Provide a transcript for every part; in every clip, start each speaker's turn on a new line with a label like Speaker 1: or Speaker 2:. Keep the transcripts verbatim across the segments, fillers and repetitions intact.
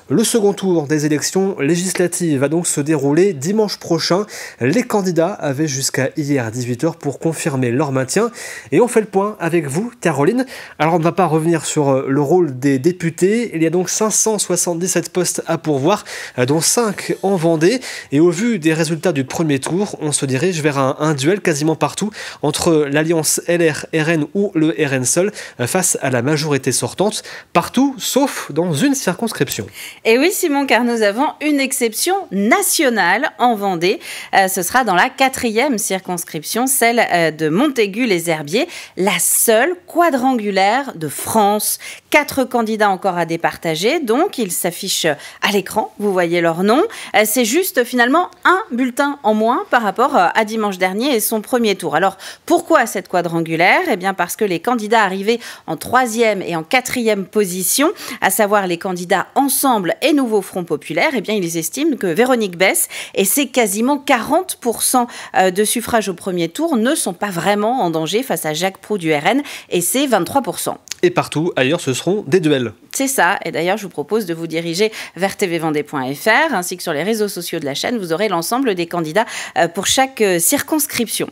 Speaker 1: Le second tour des élections législatives va donc se dérouler dimanche prochain. Les candidats avaient jusqu'à hier dix-huit heures pour confirmer leur maintien. Et on fait le point avec vous, Caroline. Alors on ne va pas revenir sur le rôle des députés. Il y a donc cinq cent soixante-dix-sept postes à pourvoir, dont cinq en Vendée. Et au vu des résultats du premier tour, on se dirige vers un, un duel quasiment partout entre l'alliance L R R N ou le R N seul face à la majorité sortante. Partout, sauf dans une circonscription.
Speaker 2: Et oui, Simon, car nous avons une exception nationale en Vendée. Euh, ce sera dans la quatrième circonscription, celle euh, de Montaigu-les-Herbiers, la seule quadrangulaire de France. Quatre candidats encore à départager, donc ils s'affichent à l'écran, vous voyez leur nom. Euh, c'est juste finalement un bulletin en moins par rapport à dimanche dernier et son premier tour. Alors, pourquoi cette quadrangulaire ? Eh bien, parce que les candidats arrivés en troisième et en quatrième position, à savoir les candidats Ensemble et Nouveau Front Populaire, eh bien, ils estiment que Véronique Besse et ses quasiment quarante pour cent de suffrages au premier tour ne sont pas vraiment en danger face à Jacques Proulx du R N et ses vingt-trois pour cent.
Speaker 1: Et partout ailleurs, ce seront des duels.
Speaker 2: C'est ça. Et d'ailleurs, je vous propose de vous diriger vers t v vendée point f r ainsi que sur les réseaux sociaux de la chaîne. Vous aurez l'ensemble des candidats pour chaque circonscription.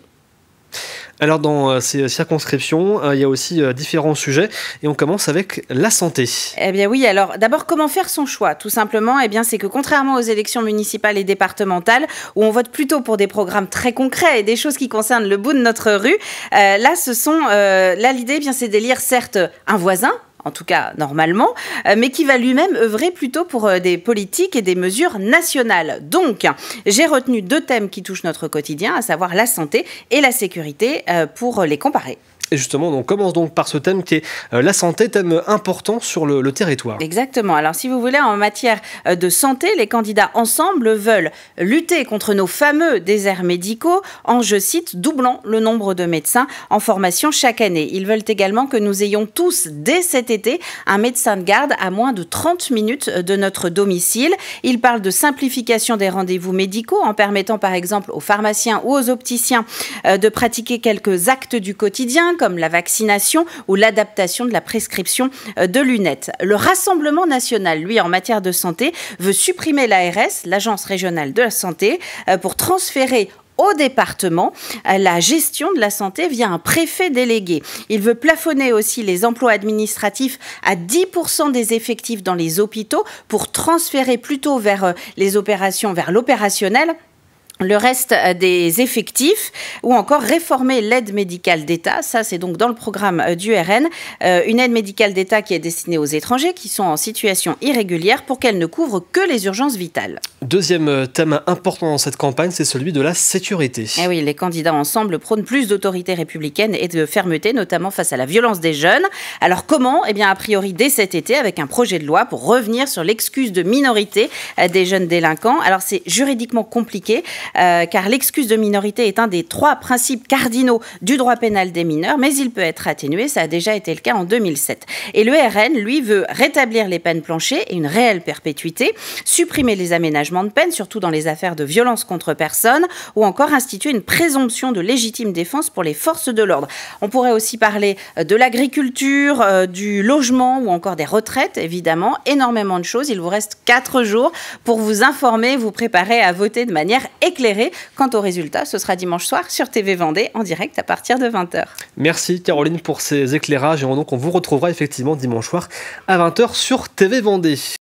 Speaker 1: Alors dans ces circonscriptions, il y a aussi différents sujets et on commence avec la santé.
Speaker 2: Eh bien oui, alors d'abord comment faire son choix ? Tout simplement, eh bien c'est que contrairement aux élections municipales et départementales où on vote plutôt pour des programmes très concrets et des choses qui concernent le bout de notre rue, euh, là ce sont euh, là l'idée eh bien c'est d'élire certes un voisin, en tout cas normalement, mais qui va lui-même œuvrer plutôt pour des politiques et des mesures nationales. Donc, j'ai retenu deux thèmes qui touchent notre quotidien, à savoir la santé et la sécurité, pour les comparer.
Speaker 1: Et justement, on commence donc par ce thème qui est euh, la santé, thème important sur le, le territoire.
Speaker 2: Exactement. Alors, si vous voulez, en matière de santé, les candidats Ensemble veulent lutter contre nos fameux déserts médicaux en, je cite, doublant le nombre de médecins en formation chaque année. Ils veulent également que nous ayons tous, dès cet été, un médecin de garde à moins de trente minutes de notre domicile. Ils parlent de simplification des rendez-vous médicaux en permettant, par exemple, aux pharmaciens ou aux opticiens euh, de pratiquer quelques actes du quotidien, comme la vaccination ou l'adaptation de la prescription de lunettes. Le Rassemblement national, lui, en matière de santé, veut supprimer l'A R S, l'Agence régionale de la santé, pour transférer au département la gestion de la santé via un préfet délégué. Il veut plafonner aussi les emplois administratifs à dix pour cent des effectifs dans les hôpitaux pour transférer plutôt vers les opérations, vers l'opérationnel, le reste des effectifs, ou encore réformer l'aide médicale d'État. Ça, c'est donc dans le programme du R N, euh, une aide médicale d'État qui est destinée aux étrangers qui sont en situation irrégulière pour qu'elle ne couvre que les urgences vitales.
Speaker 1: Deuxième thème important dans cette campagne, c'est celui de la sécurité.
Speaker 2: Eh oui, les candidats Ensemble prônent plus d'autorité républicaine et de fermeté, notamment face à la violence des jeunes. Alors comment ? Eh bien, a priori, dès cet été, avec un projet de loi pour revenir sur l'excuse de minorité des jeunes délinquants. Alors, c'est juridiquement compliqué. Euh, car l'excuse de minorité est un des trois principes cardinaux du droit pénal des mineurs, mais il peut être atténué, ça a déjà été le cas en deux mille sept. Et le R N, lui, veut rétablir les peines planchers et une réelle perpétuité, supprimer les aménagements de peine, surtout dans les affaires de violence contre personne, ou encore instituer une présomption de légitime défense pour les forces de l'ordre. On pourrait aussi parler de l'agriculture, euh, du logement ou encore des retraites, évidemment, énormément de choses. Il vous reste quatre jours pour vous informer, vous préparer à voter de manière éclairée. Quant au résultat, ce sera dimanche soir sur T V Vendée en direct à partir de vingt heures.
Speaker 1: Merci Caroline pour ces éclairages et donc on vous retrouvera effectivement dimanche soir à vingt heures sur T V Vendée.